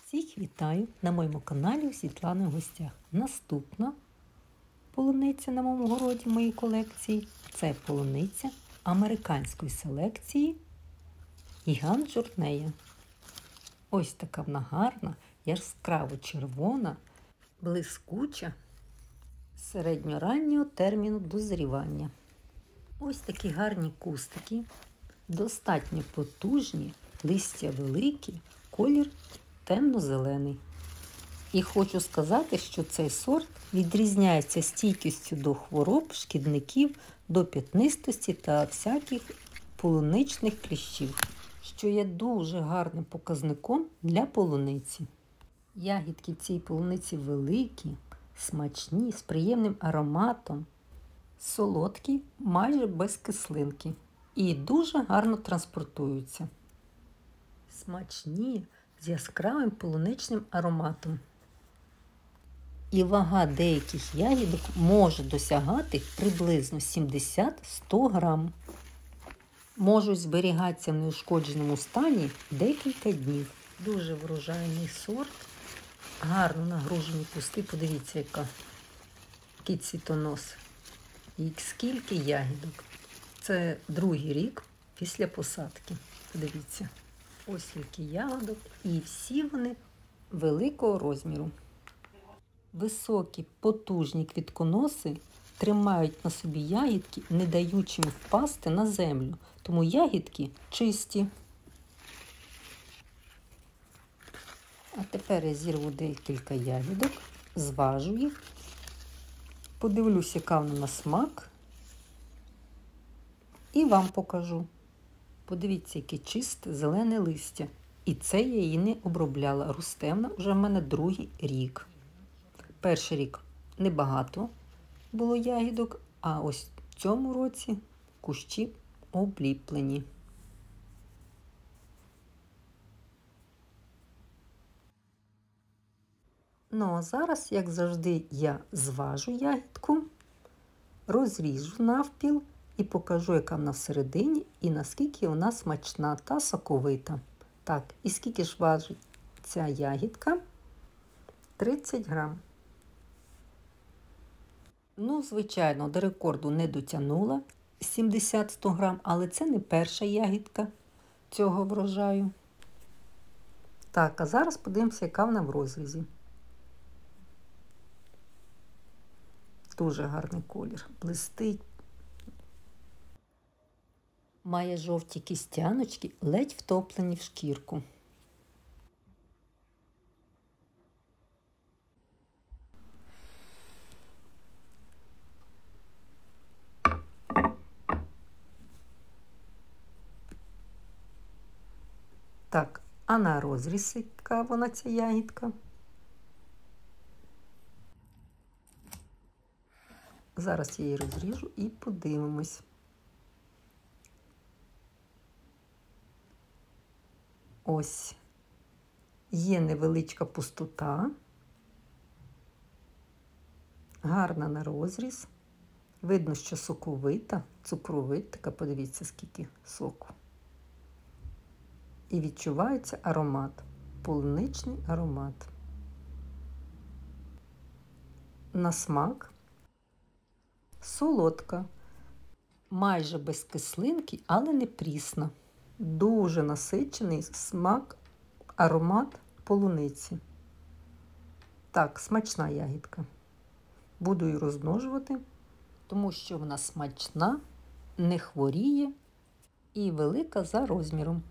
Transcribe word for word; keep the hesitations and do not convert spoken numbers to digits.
Всіх вітаю на моєму каналі у Світлани в гостях. Наступна полуниця на моєму городі в моїй колекції – це полуниця американської селекції Гігант Жорнея. Ось така вона гарна, яскраво червона, блискуча, середньораннього терміну дозрівання. Ось такі гарні кустики, достатньо потужні, листя великі, колір темно-зелений. І хочу сказати, що цей сорт відрізняється стійкістю до хвороб, шкідників, до п'ятнистості та всяких полуничних кліщів, що є дуже гарним показником для полуниці. Ягідки цієї полуниці великі, смачні, з приємним ароматом, солодкі, майже без кислинки і дуже гарно транспортуються. Смачні, з яскравим полуничним ароматом. І вага деяких ягідок може досягати приблизно сімдесят-сто грам. Можуть зберігатися в неушкодженому стані декілька днів. Дуже врожайний сорт, гарно нагружені кусти. Подивіться, яка, який цвітонос. І скільки ягідок. Це другий рік після посадки. Подивіться. Ось скільки ягодок, і всі вони великого розміру. Високі, потужні квітконоси тримають на собі ягідки, не даючи їм впасти на землю. Тому ягідки чисті. А тепер я зірву декілька ягідок, зважу їх, подивлюся, яка вона на смак, і вам покажу. Подивіться, яке чисте зелене листя. І це я її не обробляла. Росте вона вже в мене другий рік. Перший рік небагато було ягідок, а ось в цьому році кущі обліплені. Ну а зараз, як завжди, я зважу ягідку, розріжу навпіл і покажу, яка вона всередині і наскільки вона смачна та соковита. Так, і скільки ж важить ця ягідка? тридцять грам. Ну, звичайно, до рекорду не дотягнула сімдесят-сто грам, але це не перша ягідка цього врожаю. Так, а зараз подивимося, яка вона в розрізі. Дуже гарний колір, блистить. Має жовті кістяночки, ледь втоплені в шкірку. Так, а на розріз яка вона ця ягідка? Зараз я її розріжу і подивимось. Ось, є невеличка пустота, гарна на розріз, видно, що соковита, цукровита, така, подивіться, скільки соку. І відчувається аромат, полуничний аромат. На смак солодка, майже без кислинки, але не прісна. Дуже насичений смак, аромат полуниці. Так, смачна ягідка. Буду її розмножувати, тому що вона смачна, не хворіє і велика за розміром.